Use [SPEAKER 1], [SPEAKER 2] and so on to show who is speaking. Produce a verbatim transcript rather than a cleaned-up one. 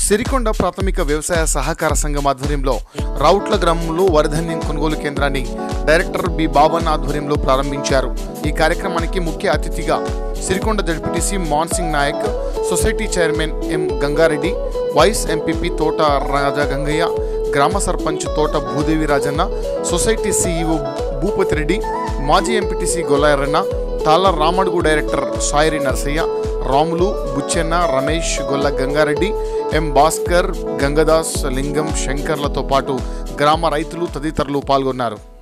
[SPEAKER 1] సిరికొండ ప్రాథమిక వ్యవసాయ సహకార సంఘం ఆధ్వర్యంలో రౌట్ల గ్రామంలో వరిధాన్యం కొనుగోలు కేంద్రాన్ని డైరెక్టర్ బి బాబన్ ఆధ్వర్యంలో ప్రారంభించారు। ఈ కార్యక్రమానికి ముఖ్య అతిథిగా Sirikonda ZPTC Mansingh Nayak, society chairman M Gangareddy, vice MPP Thota Raja Gangaiah, గ్రామ సర్పంచ్ తోట భూదేవి రాజన్న, సొసైటీ సీఈఓ భూపతి రెడ్డి, మాజీ ఎంపీటీసీ గొల్లాయరన్న, తాళ్ళ రామడుగు డైరెక్టర్ సాయిరి నర్సయ్య, రాములు, బుచ్చెన్న, రమేష్, గొల్ల గంగారెడ్డి, ఎం భాస్కర్, గంగదాస్, లింగం, శంకర్లతో పాటు గ్రామ రైతులు తదితరులు పాల్గొన్నారు।